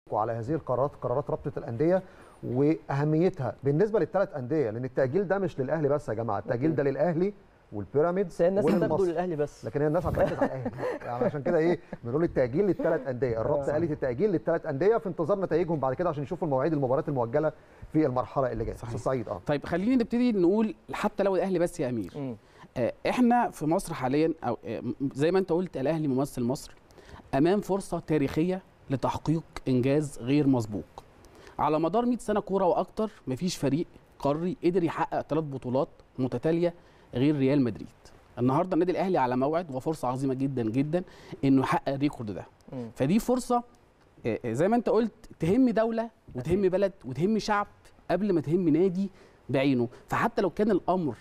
وعلى هذه القرارات، قرارات رابطه الانديه واهميتها بالنسبه للثلاث انديه، لان التاجيل ده مش للاهلي بس يا جماعه، التاجيل ده للاهلي والبيراميدز الناس هتاخده للاهلي بس، لكن هي الناس هتركز على الاهلي. يعني عشان كده ايه بنقول التاجيل للثلاث انديه، الرابطه قالت التاجيل للثلاث انديه في انتظار نتائجهم بعد كده عشان يشوفوا المواعيد المباريات المؤجله في المرحله اللي جايه. صعيد طيب خلينا نبتدي نقول حتى لو الاهلي بس يا امير، احنا في مصر حاليا او زي ما انت قلت الاهلي ممثل مصر امام فرصه تاريخيه لتحقيق انجاز غير مسبوق. على مدار 100 سنه كوره واكتر مفيش فريق قاري قدر يحقق 3 بطولات متتاليه غير ريال مدريد. النهارده النادي الاهلي على موعد وفرصه عظيمه جدا جدا انه يحقق الريكورد ده. فدي فرصه زي ما انت قلت تهم دوله وتهم بلد وتهم شعب قبل ما تهم نادي بعينه. فحتى لو كان الامر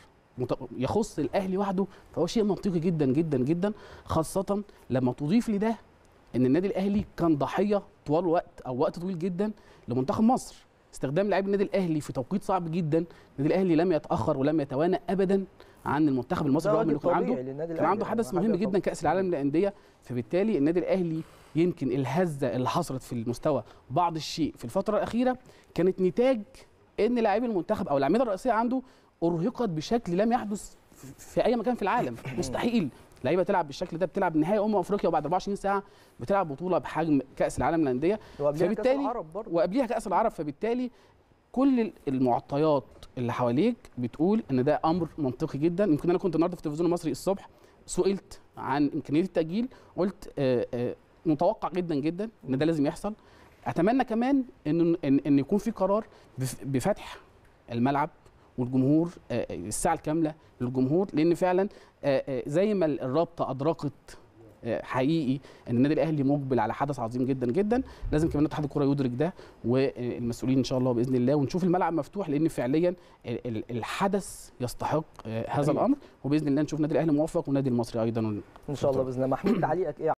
يخص الاهلي وحده فهو شيء منطقي جدا جدا جدا، خاصه لما تضيف لده ان النادي الاهلي كان ضحيه طوال وقت طويل جدا لمنتخب مصر. استخدام لاعبي النادي الاهلي في توقيت صعب جدا، النادي الاهلي لم يتاخر ولم يتوانى ابدا عن المنتخب المصري رغم انه كان عنده حدث مهم جدا كاس العالم للانديه. فبالتالي النادي الاهلي يمكن الهزه اللي حصلت في المستوى بعض الشيء في الفتره الاخيره كانت نتاج ان لاعبي المنتخب او الاعمده الرئيسيه عنده ارهقت بشكل لم يحدث في اي مكان في العالم. مستحيل لعيبه تلعب بالشكل ده، بتلعب نهائي افريقيا وبعد 24 ساعه بتلعب بطوله بحجم كاس العالم للانديه، فبالتالي وقبليها كاس العرب. فبالتالي كل المعطيات اللي حواليك بتقول ان ده امر منطقي جدا. يمكن انا كنت النهارده في التلفزيون المصري الصبح سئلت عن امكانيه التاجيل، قلت متوقع جدا جدا ان ده لازم يحصل. اتمنى كمان ان يكون في قرار بفتح الملعب والجمهور الساعه الكامله للجمهور، لان فعلا زي ما الرابطه ادركت حقيقي ان النادي الاهلي مقبل على حدث عظيم جدا جدا، لازم كمان اتحاد الكره يدرك ده والمسؤولين ان شاء الله باذن الله، ونشوف الملعب مفتوح لان فعليا الحدث يستحق هذا الامر، وباذن الله نشوف النادي الاهلي موفق والنادي المصري ايضا ان شاء الله باذن الله. محمود تعليقك ايه؟